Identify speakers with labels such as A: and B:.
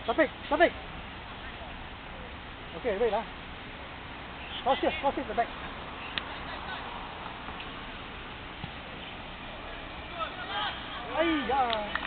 A: Taufik. Okay, wait lah. Cross it the back. Ay,